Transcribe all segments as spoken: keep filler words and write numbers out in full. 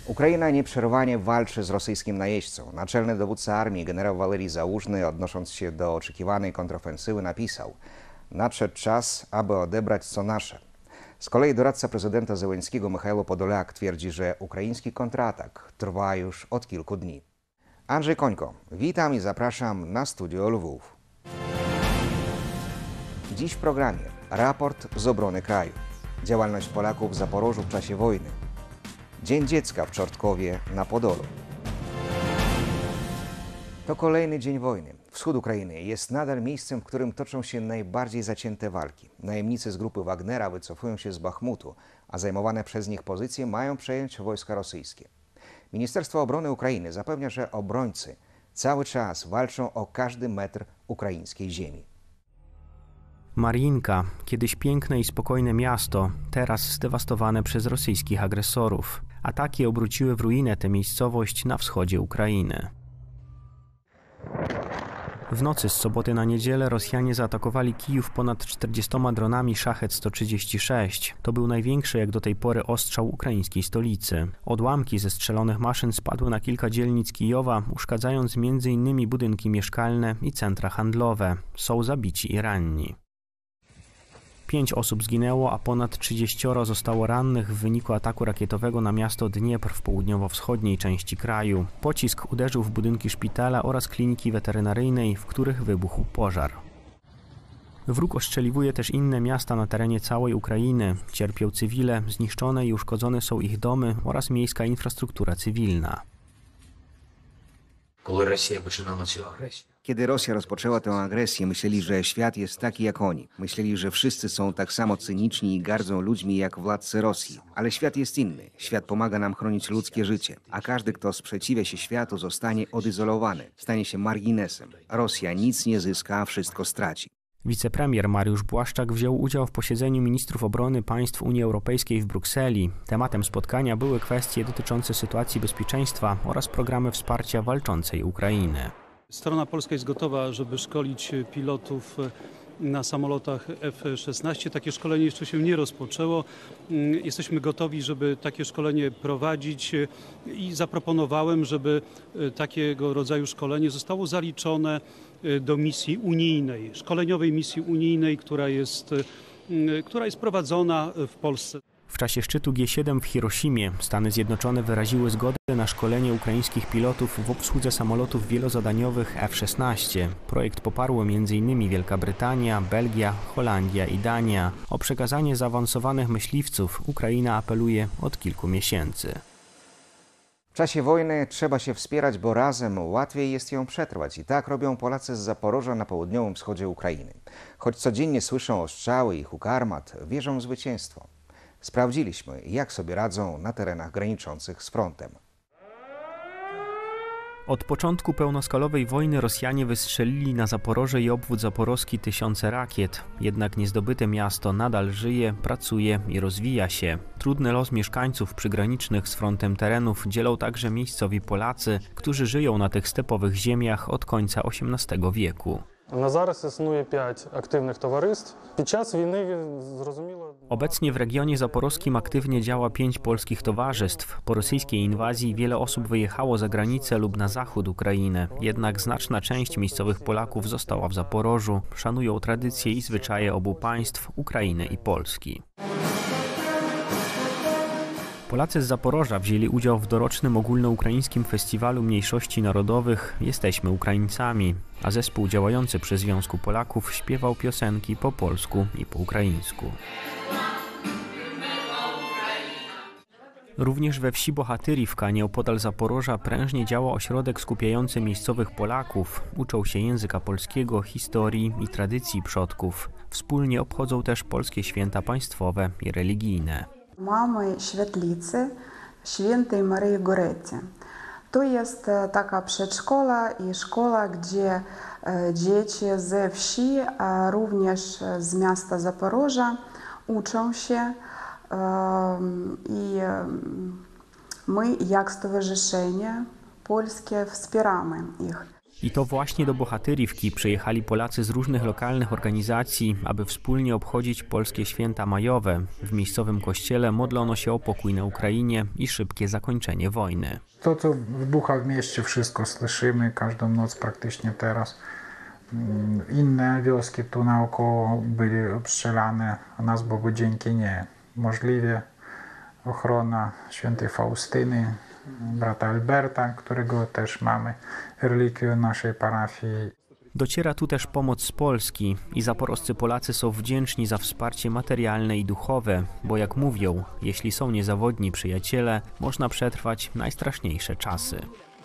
Ukraina nieprzerwanie walczy z rosyjskim najeźdźcą. Naczelny dowódca armii generał Walerii Załużny, odnosząc się do oczekiwanej kontrofensywy, napisał: nadszedł czas, aby odebrać co nasze. Z kolei doradca prezydenta Zełenskiego Michajlo Podolak twierdzi, że ukraiński kontratak trwa już od kilku dni. Andrzej Końko, witam i zapraszam na Studio Lwów. Dziś w programie raport z obrony kraju, działalność Polaków w Zaporożu w czasie wojny, Dzień Dziecka w Czortkowie na Podolu. To kolejny dzień wojny. Wschód Ukrainy jest nadal miejscem, w którym toczą się najbardziej zacięte walki. Najemnicy z grupy Wagnera wycofują się z Bachmutu, a zajmowane przez nich pozycje mają przejąć wojska rosyjskie. Ministerstwo Obrony Ukrainy zapewnia, że obrońcy cały czas walczą o każdy metr ukraińskiej ziemi. Mariinka, kiedyś piękne i spokojne miasto, teraz zdewastowane przez rosyjskich agresorów. Ataki obróciły w ruinę tę miejscowość na wschodzie Ukrainy. W nocy z soboty na niedzielę Rosjanie zaatakowali Kijów ponad czterdziestoma dronami Szachet sto trzydzieści sześć. To był największy jak do tej pory ostrzał ukraińskiej stolicy. Odłamki ze strzelonych maszyn spadły na kilka dzielnic Kijowa, uszkadzając między innymi budynki mieszkalne i centra handlowe. Są zabici i ranni. Pięć osób zginęło, a ponad trzydzieścioro zostało rannych w wyniku ataku rakietowego na miasto Dniepr w południowo-wschodniej części kraju. Pocisk uderzył w budynki szpitala oraz kliniki weterynaryjnej, w których wybuchł pożar. Wróg ostrzeliwuje też inne miasta na terenie całej Ukrainy. Cierpią cywile, zniszczone i uszkodzone są ich domy oraz miejska infrastruktura cywilna. Коли Росія починала цю агресію, Kiedy Rosja rozpoczęła tę agresję, myśleli, że świat jest taki jak oni. Myśleli, że wszyscy są tak samo cyniczni i gardzą ludźmi jak władcy Rosji. Ale świat jest inny. Świat pomaga nam chronić ludzkie życie. A każdy, kto sprzeciwia się światu, zostanie odizolowany. Stanie się marginesem. Rosja nic nie zyska, a wszystko straci. Wicepremier Mariusz Błaszczak wziął udział w posiedzeniu ministrów obrony państw Unii Europejskiej w Brukseli. Tematem spotkania były kwestie dotyczące sytuacji bezpieczeństwa oraz programy wsparcia walczącej Ukrainy. Strona polska jest gotowa, żeby szkolić pilotów na samolotach F szesnaście. Takie szkolenie jeszcze się nie rozpoczęło. Jesteśmy gotowi, żeby takie szkolenie prowadzić i zaproponowałem, żeby takiego rodzaju szkolenie zostało zaliczone do misji unijnej, szkoleniowej misji unijnej, która jest, która jest prowadzona w Polsce. W czasie szczytu G siedem w Hiroshimie Stany Zjednoczone wyraziły zgodę na szkolenie ukraińskich pilotów w obsłudze samolotów wielozadaniowych F szesnaście. Projekt poparły między innymi Wielka Brytania, Belgia, Holandia i Dania. O przekazanie zaawansowanych myśliwców Ukraina apeluje od kilku miesięcy. W czasie wojny trzeba się wspierać, bo razem łatwiej jest ją przetrwać. I tak robią Polacy z Zaporoża na południowym wschodzie Ukrainy. Choć codziennie słyszą ostrzały i huk armat, wierzą w zwycięstwo. Sprawdziliśmy, jak sobie radzą na terenach graniczących z frontem. Od początku pełnoskalowej wojny Rosjanie wystrzelili na Zaporoże i obwód zaporowski tysiące rakiet. Jednak niezdobyte miasto nadal żyje, pracuje i rozwija się. Trudny los mieszkańców przygranicznych z frontem terenów dzielą także miejscowi Polacy, którzy żyją na tych stepowych ziemiach od końca osiemnastego wieku. Na зараз існує pięć aktywnych towarzystw. Під час війни, зрозуміло... Obecnie w regionie zaporowskim aktywnie działa pięć polskich towarzystw. Po rosyjskiej inwazji wiele osób wyjechało za granicę lub na zachód Ukrainy. Jednak znaczna część miejscowych Polaków została w Zaporożu. Szanują tradycje i zwyczaje obu państw, Ukrainy i Polski. Polacy z Zaporoża wzięli udział w dorocznym ogólnoukraińskim festiwalu mniejszości narodowych Jesteśmy Ukraińcami, a zespół działający przy Związku Polaków śpiewał piosenki po polsku i po ukraińsku. Również we wsi Bohatyrivka, nieopodal Zaporoża, prężnie działa ośrodek skupiający miejscowych Polaków. Uczą się języka polskiego, historii i tradycji przodków. Wspólnie obchodzą też polskie święta państwowe i religijne. Mamy Świetlicy Świętej Maryi Goretti. To jest taka przedszkola i szkoła, gdzie dzieci ze wsi, a również z miasta Zaporoża uczą się i my jak stowarzyszenie polskie wspieramy ich. I to właśnie do Bohatyrivki przyjechali Polacy z różnych lokalnych organizacji, aby wspólnie obchodzić polskie święta majowe. W miejscowym kościele modlono się o pokój na Ukrainie i szybkie zakończenie wojny. To, co wybucha w mieście, wszystko słyszymy każdą noc praktycznie teraz. Inne wioski tu naokoło byli obstrzelane, a nas Bogu dzięki nie. Możliwie ochrona świętej Faustyny, brata Alberta, którego też mamy relikwię naszej parafii. Dociera tu też pomoc z Polski i zaporoscy Polacy są wdzięczni za wsparcie materialne i duchowe, bo jak mówią, jeśli są niezawodni przyjaciele, można przetrwać najstraszniejsze czasy.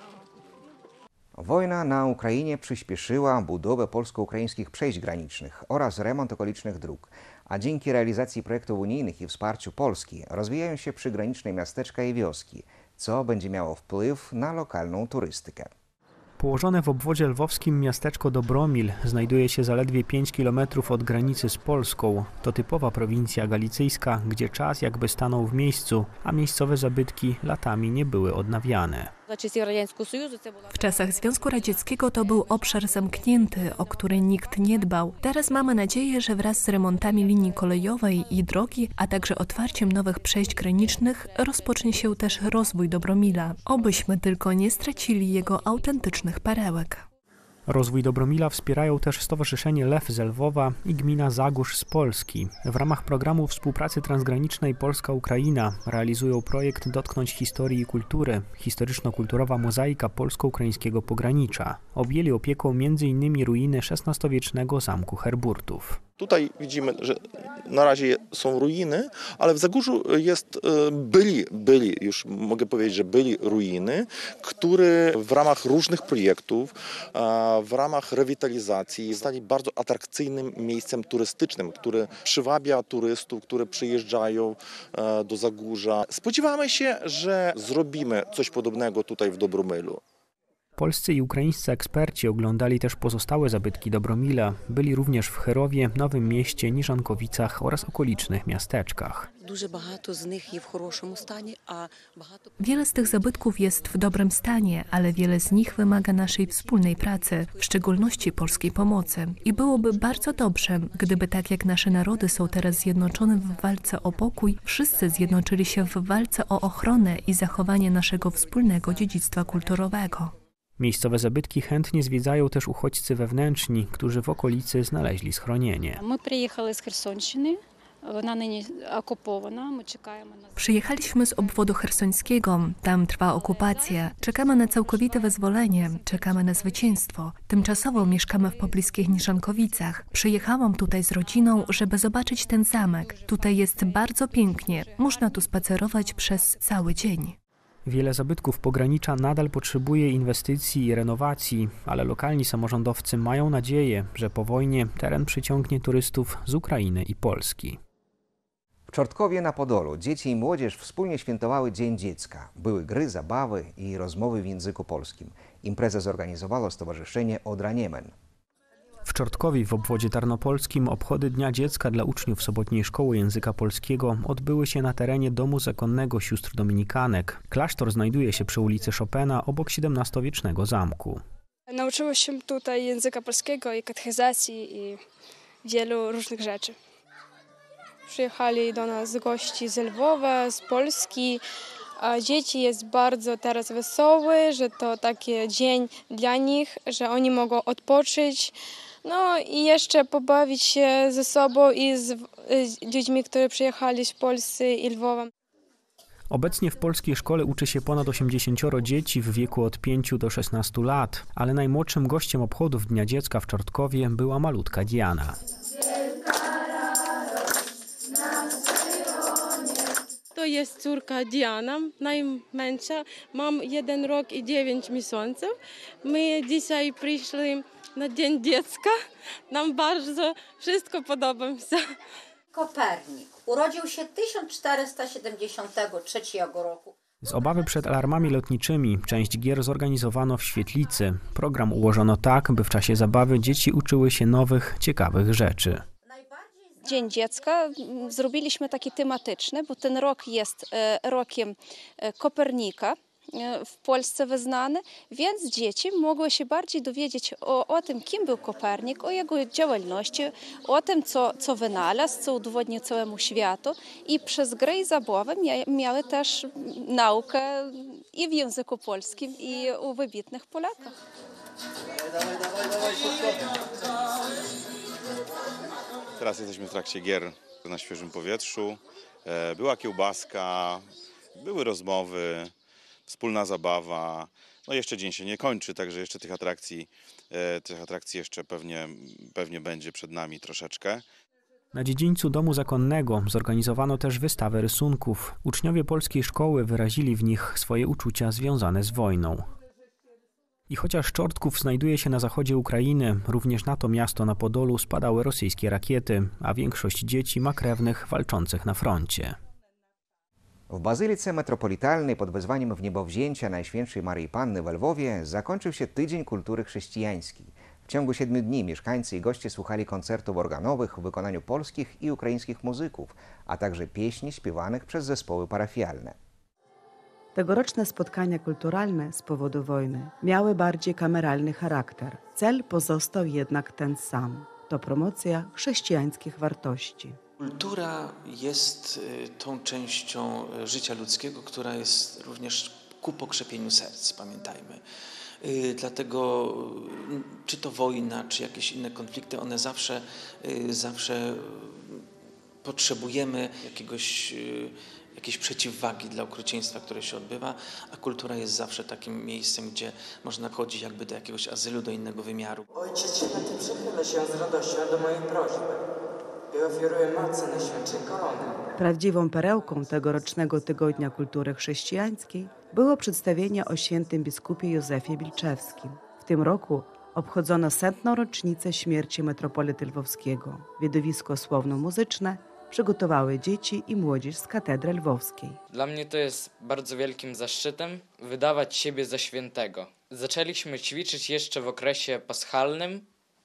Wojna na Ukrainie przyspieszyła budowę polsko-ukraińskich przejść granicznych oraz remont okolicznych dróg, a dzięki realizacji projektów unijnych i wsparciu Polski rozwijają się przygraniczne miasteczka i wioski, co będzie miało wpływ na lokalną turystykę. Położone w obwodzie lwowskim miasteczko Dobromil znajduje się zaledwie pięć kilometrów od granicy z Polską. To typowa prowincja galicyjska, gdzie czas jakby stanął w miejscu, a miejscowe zabytki latami nie były odnawiane. W czasach Związku Radzieckiego to był obszar zamknięty, o który nikt nie dbał. Teraz mamy nadzieję, że wraz z remontami linii kolejowej i drogi, a także otwarciem nowych przejść granicznych rozpocznie się też rozwój Dobromila. Obyśmy tylko nie stracili jego autentycznych perełek. Rozwój Dobromila wspierają też Stowarzyszenie Lew z Lwowa i gmina Zagórz z Polski. W ramach programu współpracy transgranicznej Polska-Ukraina realizują projekt Dotknąć historii i kultury, historyczno-kulturowa mozaika polsko-ukraińskiego pogranicza. Objęli opieką między innymi ruiny szesnastowiecznego zamku Herburtów. Tutaj widzimy, że na razie są ruiny, ale w Zagórzu jest, byli, byli, już mogę powiedzieć, że byli ruiny, które w ramach różnych projektów, w ramach rewitalizacji stali bardzo atrakcyjnym miejscem turystycznym, które przywabia turystów, które przyjeżdżają do Zagórza. Spodziewamy się, że zrobimy coś podobnego tutaj w Dobromylu. Polscy i ukraińscy eksperci oglądali też pozostałe zabytki Dobromila. Byli również w Cherowie, Nowym Mieście, Niżankowicach oraz okolicznych miasteczkach. Wiele z tych zabytków jest w dobrym stanie, ale wiele z nich wymaga naszej wspólnej pracy, w szczególności polskiej pomocy. I byłoby bardzo dobrze, gdyby tak jak nasze narody są teraz zjednoczone w walce o pokój, wszyscy zjednoczyli się w walce o ochronę i zachowanie naszego wspólnego dziedzictwa kulturowego. Miejscowe zabytki chętnie zwiedzają też uchodźcy wewnętrzni, którzy w okolicy znaleźli schronienie. My przyjechali z Chersonщiny. Przyjechaliśmy z obwodu chersońskiego. Tam trwa okupacja. Czekamy na całkowite wyzwolenie. Czekamy na zwycięstwo. Tymczasowo mieszkamy w pobliskich Niżankowicach. Przyjechałam tutaj z rodziną, żeby zobaczyć ten zamek. Tutaj jest bardzo pięknie. Można tu spacerować przez cały dzień. Wiele zabytków pogranicza nadal potrzebuje inwestycji i renowacji, ale lokalni samorządowcy mają nadzieję, że po wojnie teren przyciągnie turystów z Ukrainy i Polski. W Czortkowie na Podolu dzieci i młodzież wspólnie świętowały Dzień Dziecka. Były gry, zabawy i rozmowy w języku polskim. Imprezę zorganizowało Stowarzyszenie Odra Niemen. W Czortkowie w obwodzie tarnopolskim obchody Dnia Dziecka dla uczniów Sobotniej Szkoły Języka Polskiego odbyły się na terenie Domu Zakonnego Sióstr Dominikanek. Klasztor znajduje się przy ulicy Chopina obok siedemnastowiecznego zamku. Nauczyłem się tutaj języka polskiego i katechizacji i wielu różnych rzeczy. Przyjechali do nas gości z Lwowa, z Polski. A dzieci jest bardzo teraz wesoły, że to taki dzień dla nich, że oni mogą odpocząć. No i jeszcze pobawić się ze sobą i z, z dziećmi, które przyjechali z Polski i Lwowa. Obecnie w polskiej szkole uczy się ponad osiemdziesięcioro dzieci w wieku od pięciu do szesnastu lat, ale najmłodszym gościem obchodów Dnia Dziecka w Czortkowie była malutka Diana. To jest córka Diana, najmniejsza. Mam jeden rok i dziewięć miesięcy. My dzisiaj przyszli na Dzień Dziecka. Nam bardzo wszystko podoba się. Kopernik urodził się tysiąc czterysta siedemdziesiątego trzeciego roku. Z obawy przed alarmami lotniczymi część gier zorganizowano w świetlicy. Program ułożono tak, by w czasie zabawy dzieci uczyły się nowych, ciekawych rzeczy. Dzień Dziecka zrobiliśmy taki tematyczny, bo ten rok jest rokiem Kopernika. w Polsce wyznany, więc dzieci mogły się bardziej dowiedzieć o, o tym, kim był Kopernik, o jego działalności, o tym, co, co wynalazł, co udowodnił całemu światu i przez grę i zabawę miały też naukę i w języku polskim, i u wybitnych Polakach. Teraz jesteśmy w trakcie gier na świeżym powietrzu. Była kiełbaska, były rozmowy, wspólna zabawa. No jeszcze dzień się nie kończy, także jeszcze tych atrakcji, tych atrakcji jeszcze pewnie, pewnie będzie przed nami troszeczkę. Na dziedzińcu Domu Zakonnego zorganizowano też wystawę rysunków. Uczniowie polskiej szkoły wyrazili w nich swoje uczucia związane z wojną. I chociaż Czortków znajduje się na zachodzie Ukrainy, również na to miasto na Podolu spadały rosyjskie rakiety, a większość dzieci ma krewnych walczących na froncie. W Bazylice Metropolitalnej pod wezwaniem wniebowzięcia Najświętszej Maryi Panny we Lwowie zakończył się Tydzień Kultury Chrześcijańskiej. W ciągu siedmiu dni mieszkańcy i goście słuchali koncertów organowych w wykonaniu polskich i ukraińskich muzyków, a także pieśni śpiewanych przez zespoły parafialne. Tegoroczne spotkania kulturalne z powodu wojny miały bardziej kameralny charakter. Cel pozostał jednak ten sam. To promocja chrześcijańskich wartości. Kultura jest tą częścią życia ludzkiego, która jest również ku pokrzepieniu serc, pamiętajmy. Dlatego czy to wojna, czy jakieś inne konflikty, one zawsze, zawsze potrzebujemy jakiegoś, jakiejś przeciwwagi dla okrucieństwa, które się odbywa, a kultura jest zawsze takim miejscem, gdzie można wchodzić jakby do jakiegoś azylu, do innego wymiaru. Ojciec Święty przychyla się z radością do mojej prośby i ofiaruje Matce Najświętszej Korony. Prawdziwą perełką tegorocznego Tygodnia Kultury Chrześcijańskiej było przedstawienie o świętym biskupie Józefie Bilczewskim. W tym roku obchodzono setną rocznicę śmierci metropolity lwowskiego. Widowisko słowno-muzyczne przygotowały dzieci i młodzież z katedry lwowskiej. Dla mnie to jest bardzo wielkim zaszczytem wydawać siebie za świętego. Zaczęliśmy ćwiczyć jeszcze w okresie paschalnym.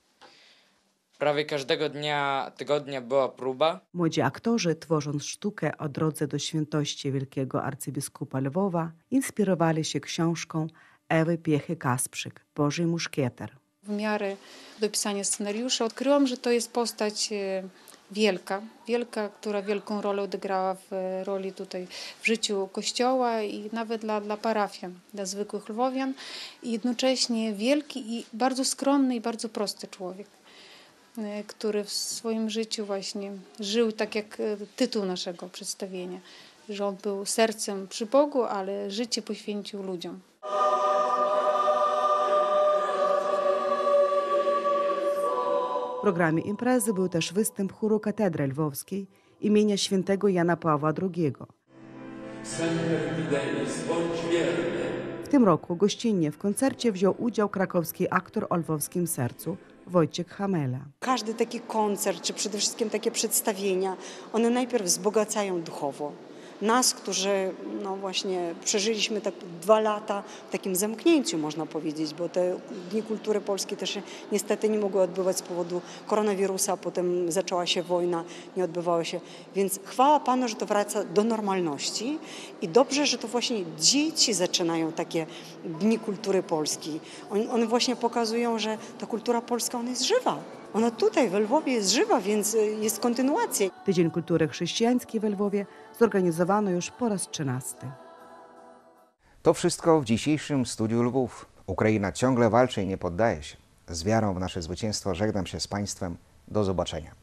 Prawie każdego dnia tygodnia była próba. Młodzi aktorzy, tworząc sztukę o drodze do świętości wielkiego arcybiskupa Lwowa, inspirowali się książką Ewy Piechy-Kasprzyk „Boży muszkieter”. W miarę dopisania scenariusza odkryłam, że to jest postać wielka, wielka, która wielką rolę odegrała w roli tutaj w życiu Kościoła i nawet dla, dla parafian, dla zwykłych lwowian. I jednocześnie wielki i bardzo skromny i bardzo prosty człowiek, który w swoim życiu właśnie żył tak jak tytuł naszego przedstawienia, że on był sercem przy Bogu, ale życie poświęcił ludziom. W programie imprezy był też występ chóru katedry lwowskiej imienia świętego Jana Pawła drugiego. W tym roku gościnnie w koncercie wziął udział krakowski aktor o lwowskim sercu Wojciech Hamela. Każdy taki koncert, czy przede wszystkim takie przedstawienia, one najpierw wzbogacają duchowo. Nas, którzy no właśnie przeżyliśmy tak dwa lata w takim zamknięciu, można powiedzieć, bo te Dni Kultury Polskiej też niestety nie mogły odbywać z powodu koronawirusa, potem zaczęła się wojna, nie odbywało się. Więc chwała Panu, że to wraca do normalności i dobrze, że to właśnie dzieci zaczynają takie Dni Kultury Polskiej. One właśnie pokazują, że ta kultura polska, ona jest żywa. Ona tutaj we Lwowie jest żywa, więc jest kontynuacja. Tydzień Kultury Chrześcijańskiej we Lwowie zorganizowano już po raz trzynasty. To wszystko w dzisiejszym Studiu Lwów. Ukraina ciągle walczy i nie poddaje się. Z wiarą w nasze zwycięstwo żegnam się z Państwem. Do zobaczenia.